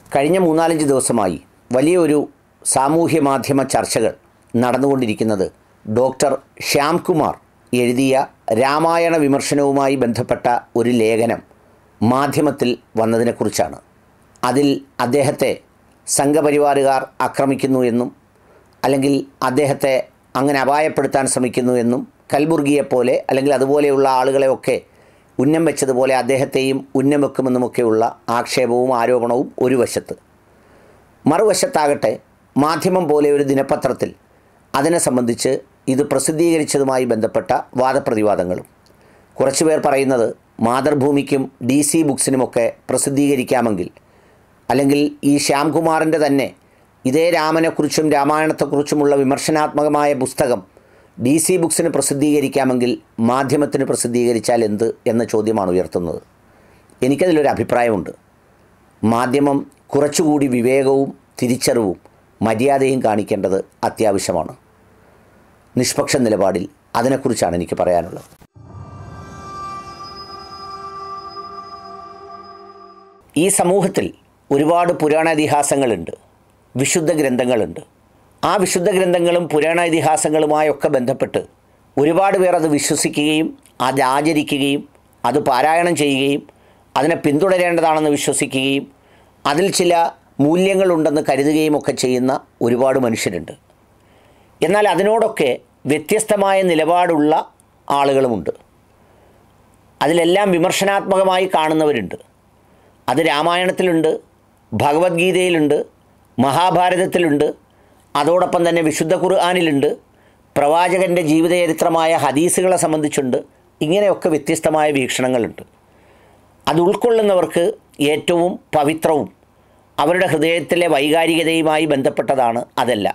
കഴിഞ്ഞ 3-4 ദിവസമായി വലിയൊരു സാമൂഹ്യ മാധ്യമ ചർച്ചകൾ നടന്നുകൊണ്ടിരിക്കുന്നത് ഡോക്ടർ ശ്യാംകുമാർ എഴുതിയ രാമായണ വിമർശനവുമായി ബന്ധപ്പെട്ട ഒരു ലേഖനം മാധ്യമത്തിൽ വന്നതിനെക്കുറിച്ചാണ്. അതിൽ അദ്ദേഹത്തെ സംഘപരിവാറുകാർ ആക്രമിക്കുന്നു എന്നും അല്ലെങ്കിൽ അദ്ദേഹത്തെ അങ്ങനെ അപായപ്പെടുത്താൻ ശ്രമിക്കുന്നു എന്നും കൽബുർഗിയെപ്പോലെ അല്ലെങ്കിൽ അതുപോലെയുള്ള ആളുകളെയൊക്കെ ഉന്നം വെച്ചതുപോലെ അദ്ദേഹത്തെയും ഉന്നം വെക്കുമെന്നുമൊക്കെയുള്ള ആക്ഷേപവും ആരോപണവും ഒരു വശത്ത്, മറുവശത്താകട്ടെ മാധ്യമം പോലെ ഒരു ദിനപത്രത്തിൽ അതിനെ സംബന്ധിച്ച് ഇത് പ്രസിദ്ധീകരിച്ചതുമായി ബന്ധപ്പെട്ട വാദപ്രതിവാദങ്ങളും. കുറച്ചു പേർ പറയുന്നത് മാതൃഭൂമിക്കും DC ബുക്സിനുമൊക്കെ പ്രസിദ്ധീകരിക്കാമെങ്കിൽ, അല്ലെങ്കിൽ ഈ ശ്യാംകുമാറിൻ്റെ തന്നെ ഇതേ രാമനെക്കുറിച്ചും രാമായണത്തെക്കുറിച്ചുമുള്ള വിമർശനാത്മകമായ പുസ്തകം DC ബുക്സിന് പ്രസിദ്ധീകരിക്കാമെങ്കിൽ മാധ്യമത്തിന് പ്രസിദ്ധീകരിച്ചാൽ എന്ത് എന്ന ചോദ്യമാണ് ഉയർത്തുന്നത്. എനിക്കതിലൊരു അഭിപ്രായമുണ്ട്. മാധ്യമം കുറച്ചുകൂടി വിവേകവും തിരിച്ചറിവും മര്യാദയും കാണിക്കേണ്ടത് അത്യാവശ്യമാണ്. നിഷ്പക്ഷ നിലപാടിൽ അതിനെക്കുറിച്ചാണ് എനിക്ക് പറയാനുള്ളത്. ഈ സമൂഹത്തിൽ ഒരുപാട് പുരാണ ഇതിഹാസങ്ങളുണ്ട്, വിശുദ്ധ ഗ്രന്ഥങ്ങളുണ്ട്. ആ വിശുദ്ധ ഗ്രന്ഥങ്ങളും പുരാണ ഇതിഹാസങ്ങളുമായൊക്കെ ബന്ധപ്പെട്ട് ഒരുപാട് പേർ അത് വിശ്വസിക്കുകയും അത് ആചരിക്കുകയും അത് പാരായണം ചെയ്യുകയും അതിനെ പിന്തുടരേണ്ടതാണെന്ന് വിശ്വസിക്കുകയും അതിൽ ചില മൂല്യങ്ങളുണ്ടെന്ന് കരുതുകയും ഒക്കെ ചെയ്യുന്ന ഒരുപാട് മനുഷ്യരുണ്ട്. എന്നാൽ അതിനോടൊക്കെ വ്യത്യസ്തമായ നിലപാടുള്ള ആളുകളുമുണ്ട്. അതിലെല്ലാം വിമർശനാത്മകമായി കാണുന്നവരുണ്ട്. അത് രാമായണത്തിലുണ്ട്, ഭഗവത്ഗീതയിലുണ്ട്, മഹാഭാരതത്തിലുണ്ട്, അതോടൊപ്പം തന്നെ വിശുദ്ധ ഖുർആനിലുണ്ട്, പ്രവാചകൻ്റെ ജീവിതചരിത്രമായ ഹദീസുകളെ സംബന്ധിച്ചുണ്ട്. ഇങ്ങനെയൊക്കെ വ്യത്യസ്തമായ വീക്ഷണങ്ങളുണ്ട്. അത് ഉൾക്കൊള്ളുന്നവർക്ക് ഏറ്റവും പവിത്രവും അവരുടെ ഹൃദയത്തിലെ വൈകാരികതയുമായി ബന്ധപ്പെട്ടതാണ് അതെല്ലാം.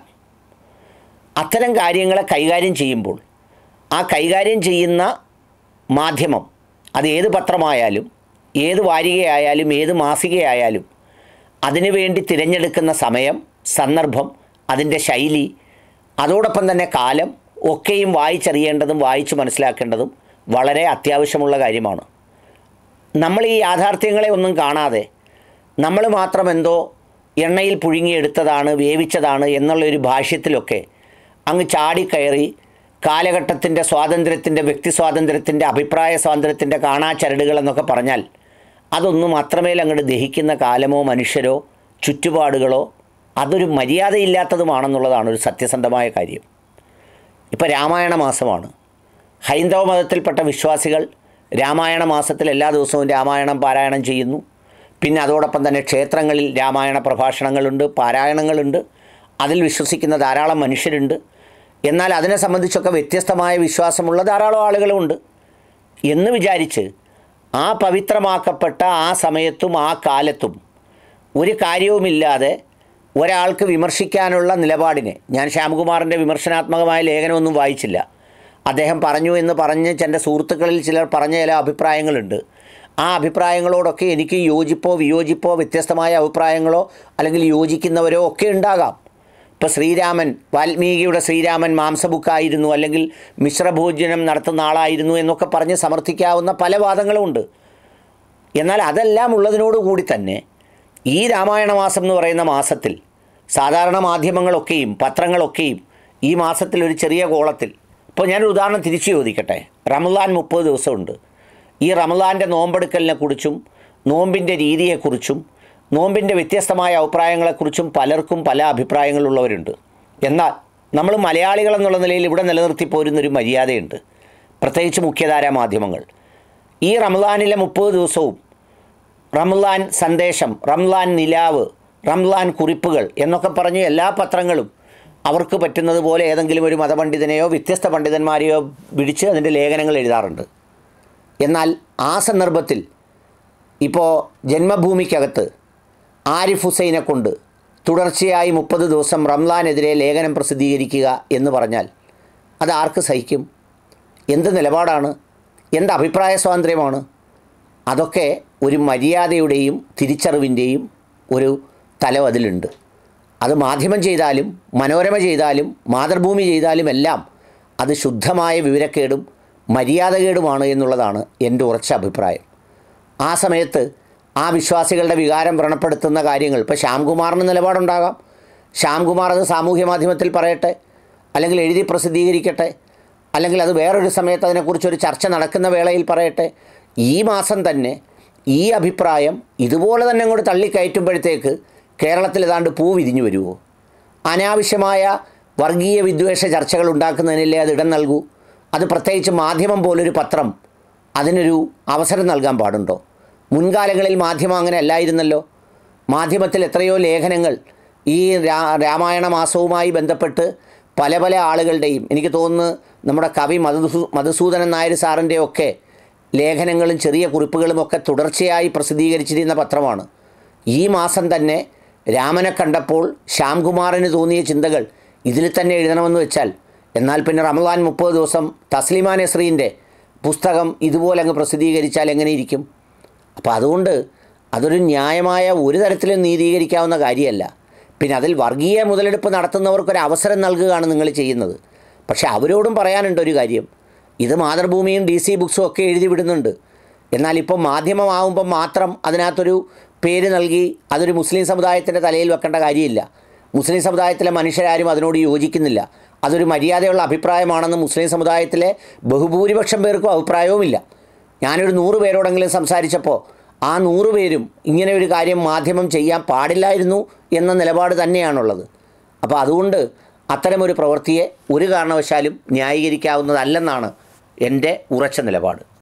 അത്തരം കാര്യങ്ങളെ കൈകാര്യം ചെയ്യുമ്പോൾ ആ കൈകാര്യം ചെയ്യുന്ന മാധ്യമം, അത് ഏത് പത്രമായാലും ഏത് വാരികയായാലും ഏത് മാസികയായാലും, അതിനുവേണ്ടി തിരഞ്ഞെടുക്കുന്ന സമയം, സന്ദർഭം, അതിൻ്റെ ശൈലി, അതോടൊപ്പം തന്നെ കാലം ഒക്കെയും വായിച്ചറിയേണ്ടതും വായിച്ച് മനസ്സിലാക്കേണ്ടതും വളരെ അത്യാവശ്യമുള്ള കാര്യമാണ്. നമ്മൾ ഈ യാഥാർത്ഥ്യങ്ങളെ ഒന്നും കാണാതെ നമ്മൾ മാത്രം എന്തോ എണ്ണയിൽ പുഴുങ്ങിയെടുത്തതാണ്, വേവിച്ചതാണ് എന്നുള്ളൊരു ഭാഷ്യത്തിലൊക്കെ അങ്ങ് ചാടിക്കയറി കാലഘട്ടത്തിൻ്റെ സ്വാതന്ത്ര്യത്തിൻ്റെ, വ്യക്തി സ്വാതന്ത്ര്യത്തിൻ്റെ, അഭിപ്രായ സ്വാതന്ത്ര്യത്തിൻ്റെ കാണാച്ചരടുകൾ എന്നൊക്കെ പറഞ്ഞാൽ അതൊന്നും അത്രമേൽ അങ്ങോട്ട് ദഹിക്കുന്ന കാലമോ മനുഷ്യരോ ചുറ്റുപാടുകളോ അതൊരു മര്യാദയില്ലാത്തതുമാണെന്നുള്ളതാണ് ഒരു സത്യസന്ധമായ കാര്യം. ഇപ്പോൾ രാമായണ മാസമാണ്. ഹൈന്ദവ മതത്തിൽപ്പെട്ട വിശ്വാസികൾ രാമായണ മാസത്തിൽ എല്ലാ ദിവസവും രാമായണം പാരായണം ചെയ്യുന്നു. പിന്നെ അതോടൊപ്പം തന്നെ ക്ഷേത്രങ്ങളിൽ രാമായണ പ്രഭാഷണങ്ങളുണ്ട്, പാരായണങ്ങളുണ്ട്. അതിൽ വിശ്വസിക്കുന്ന ധാരാളം മനുഷ്യരുണ്ട്. എന്നാൽ അതിനെ സംബന്ധിച്ചൊക്കെ വ്യത്യസ്തമായ വിശ്വാസമുള്ള ധാരാളം ആളുകളുമുണ്ട് എന്ന് വിചാരിച്ച് ആ പവിത്രമാക്കപ്പെട്ട ആ സമയത്തും ആ കാലത്തും ഒരു കാര്യവുമില്ലാതെ ഒരാൾക്ക് വിമർശിക്കാനുള്ള നിലപാടിനെ, ഞാൻ ശ്യാംകുമാറിൻ്റെ വിമർശനാത്മകമായ ലേഖനമൊന്നും വായിച്ചില്ല. അദ്ദേഹം പറഞ്ഞു എന്ന് പറഞ്ഞ് എൻ്റെ സുഹൃത്തുക്കളിൽ ചിലർ പറഞ്ഞ ചില അഭിപ്രായങ്ങളുണ്ട്. ആ അഭിപ്രായങ്ങളോടൊക്കെ എനിക്ക് യോജിപ്പോ വിയോജിപ്പോ വ്യത്യസ്തമായ അഭിപ്രായങ്ങളോ അല്ലെങ്കിൽ യോജിക്കുന്നവരോ ഒക്കെ ഉണ്ടാകാം. ഇപ്പോൾ ശ്രീരാമൻ, വാൽമീകിയുടെ ശ്രീരാമൻ മാംസബുക്കായിരുന്നു അല്ലെങ്കിൽ മിശ്രഭോജനം നടത്തുന്ന ആളായിരുന്നു എന്നൊക്കെ പറഞ്ഞ് സമർത്ഥിക്കാവുന്ന പല വാദങ്ങളുമുണ്ട്. എന്നാൽ അതെല്ലാം ഉള്ളതിനോടുകൂടി തന്നെ ഈ രാമായണ മാസം എന്ന് പറയുന്ന മാസത്തിൽ സാധാരണ മാധ്യമങ്ങളൊക്കെയും പത്രങ്ങളൊക്കെയും ഈ മാസത്തിൽ ഒരു ചെറിയ കോളത്തിൽ, ഇപ്പോൾ ഞാനൊരു ഉദാഹരണം തിരിച്ചു ചോദിക്കട്ടെ. റമദാൻ 30 ദിവസമുണ്ട്. ഈ റമദാൻ്റെ നോമ്പെടുക്കലിനെക്കുറിച്ചും നോമ്പിൻ്റെ രീതിയെക്കുറിച്ചും നോമ്പിൻ്റെ വ്യത്യസ്തമായ അഭിപ്രായങ്ങളെക്കുറിച്ചും പലർക്കും പല അഭിപ്രായങ്ങളുള്ളവരുണ്ട്. എന്നാൽ നമ്മൾ മലയാളികൾ എന്നുള്ള നിലയിൽ ഇവിടെ നിലനിർത്തി പോരുന്നൊരു മര്യാദയുണ്ട്, പ്രത്യേകിച്ച് മുഖ്യധാരാ മാധ്യമങ്ങൾ. ഈ റമദാനിലെ 30 ദിവസവും റമദാൻ സന്ദേശം, റമദാൻ നിലാവ്, റമദാൻ കുറിപ്പുകൾ എന്നൊക്കെ പറഞ്ഞ് എല്ലാ പത്രങ്ങളും അവർക്ക് പറ്റുന്നത് പോലെ ഏതെങ്കിലും ഒരു മതപണ്ഡിതനെയോ വ്യത്യസ്ത പണ്ഡിതന്മാരെയോ വിളിച്ച് അതിൻ്റെ ലേഖനങ്ങൾ എഴുതാറുണ്ട്. എന്നാൽ ആ സന്ദർഭത്തിൽ ഇപ്പോൾ ജന്മഭൂമിക്കകത്ത് ആരിഫ് ഹുസൈനെ കൊണ്ട് തുടർച്ചയായി 30 ദിവസം റംലാനെതിരെ ലേഖനം പ്രസിദ്ധീകരിക്കുക എന്ന് പറഞ്ഞാൽ അത് ആർക്ക് സഹിക്കും? എന്ത് നിലപാടാണ്? എന്ത് അഭിപ്രായ സ്വാതന്ത്ര്യമാണ്? അതൊക്കെ ഒരു മര്യാദയുടെയും തിരിച്ചറിവിൻ്റെയും ഒരു തലം അതിലുണ്ട്. അത് മാധ്യമം ചെയ്താലും മനോരമ ചെയ്താലും മാതൃഭൂമി ചെയ്താലും എല്ലാം അത് ശുദ്ധമായ വിവരക്കേടും മര്യാദകേടുമാണ് എന്നുള്ളതാണ് എൻ്റെ ഉറച്ച അഭിപ്രായം. ആ സമയത്ത് ആ വിശ്വാസികളുടെ വികാരം വ്രണപ്പെടുത്തുന്ന കാര്യങ്ങൾ, ഇപ്പോൾ ശ്യാംകുമാറിന് നിലപാടുണ്ടാകാം. ശ്യാംകുമാർ അത് സാമൂഹ്യ മാധ്യമത്തിൽ പറയട്ടെ, അല്ലെങ്കിൽ എഴുതി പ്രസിദ്ധീകരിക്കട്ടെ, അല്ലെങ്കിൽ അത് വേറൊരു സമയത്ത് അതിനെക്കുറിച്ചൊരു ചർച്ച നടക്കുന്ന വേളയിൽ പറയട്ടെ. ഈ മാസം തന്നെ ഈ അഭിപ്രായം ഇതുപോലെ തന്നെ അങ്ങോട്ട് തള്ളിക്കയറ്റുമ്പോഴത്തേക്ക് കേരളത്തിൽ ഏതാണ്ട് പൂ വിരിഞ്ഞു വരുമോ? അനാവശ്യമായ വർഗീയ വിദ്വേഷ ചർച്ചകൾ ഉണ്ടാക്കുന്നതിനല്ലേ അത് ഇടം നൽകൂ? അത് പ്രത്യേകിച്ച് മാധ്യമം പോലൊരു പത്രം അതിനൊരു അവസരം നൽകാൻ പാടുണ്ടോ? മുൻകാലങ്ങളിൽ മാധ്യമം അങ്ങനെ അല്ലായിരുന്നല്ലോ. മാധ്യമത്തിൽ എത്രയോ ലേഖനങ്ങൾ ഈ രാമായണ മാസവുമായി ബന്ധപ്പെട്ട് പല പല ആളുകളുടെയും, എനിക്ക് തോന്നുന്നു നമ്മുടെ കവി മധുസൂദനൻ നായർ സാറിൻ്റെയൊക്കെ ലേഖനങ്ങളും ചെറിയ കുറിപ്പുകളുമൊക്കെ തുടർച്ചയായി പ്രസിദ്ധീകരിച്ചിരുന്ന പത്രമാണ്. ഈ മാസം തന്നെ രാമനെ കണ്ടപ്പോൾ ശ്യാംകുമാറിന് തോന്നിയ ചിന്തകൾ ഇതിൽ തന്നെ എഴുതണമെന്ന് വെച്ചാൽ, എന്നാൽ പിന്നെ റമദാൻ 30 ദിവസം തസ്ലിമ നസ്രീൻ്റെ പുസ്തകം ഇതുപോലെ അങ്ങ് പ്രസിദ്ധീകരിച്ചാൽ എങ്ങനെയിരിക്കും? അപ്പോൾ അതുകൊണ്ട് അതൊരു ന്യായമായ ഒരു തരത്തിലും നീതീകരിക്കാവുന്ന കാര്യമല്ല. പിന്നെ അതിൽ വർഗീയ മുതലെടുപ്പ് നടത്തുന്നവർക്കൊരു അവസരം നൽകുകയാണ് നിങ്ങൾ ചെയ്യുന്നത്. പക്ഷേ അവരോടും പറയാനുണ്ടൊരു കാര്യം, ഇത് മാതൃഭൂമിയും DC ബുക്സും ഒക്കെ എഴുതി വിടുന്നുണ്ട്. എന്നാൽ ഇപ്പോൾ മാധ്യമമാവുമ്പം മാത്രം അതിനകത്തൊരു പേര് നൽകി അതൊരു മുസ്ലിം സമുദായത്തിൻ്റെ തലയിൽ വെക്കേണ്ട കാര്യമില്ല. മുസ്ലിം സമുദായത്തിലെ മനുഷ്യരാരും അതിനോട് യോജിക്കുന്നില്ല. അതൊരു മര്യാദയുള്ള അഭിപ്രായമാണെന്ന് മുസ്ലിം സമുദായത്തിലെ ബഹുഭൂരിപക്ഷം പേർക്കും അഭിപ്രായവുമില്ല. ഞാനൊരു 100 പേരോടെങ്കിലും സംസാരിച്ചപ്പോൾ ആ 100 പേരും ഇങ്ങനെ ഒരു കാര്യം മാധ്യമം ചെയ്യാൻ പാടില്ലായിരുന്നു എന്ന നിലപാട് തന്നെയാണുള്ളത്. അപ്പോൾ അതുകൊണ്ട് അത്തരമൊരു പ്രവൃത്തിയെ ഒരു കാരണവശാലും ന്യായീകരിക്കാവുന്നതല്ലെന്നാണ് എൻ്റെ ഉറച്ച നിലപാട്.